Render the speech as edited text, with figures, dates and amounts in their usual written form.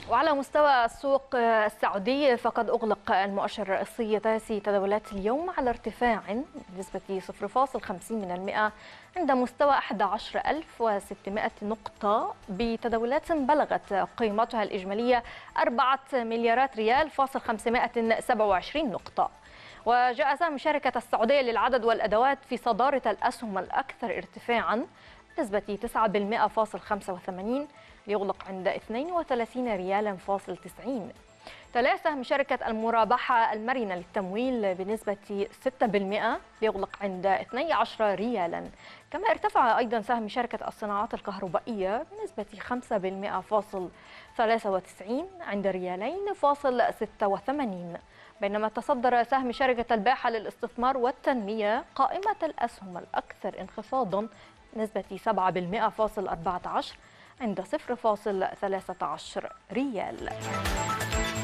وعلى مستوى السوق السعودي فقد أغلق المؤشر الرئيسي تاسي تداولات اليوم على ارتفاع بنسبة 0.50% عند مستوى 11600 نقطة بتداولات بلغت قيمتها الإجمالية 4 مليارات ريال فاصل 527 نقطة. وجاء سهم شركة السعودية للعدد والأدوات في صدارة الأسهم الأكثر ارتفاعا بنسبة 9.85 ليغلق عند 32 ريالا فاصل 90. تلا سهم شركة المرابحة المرنة للتمويل بنسبة 6% ليغلق عند 12 ريالا. كما ارتفع أيضا سهم شركة الصناعات الكهربائية بنسبة 5% فاصل 93 عند ريالين فاصل 86. بينما تصدر سهم شركة الباحة للاستثمار والتنمية قائمة الأسهم الأكثر انخفاضا نسبة 7% فاصل 14 عند 0.13 ريال.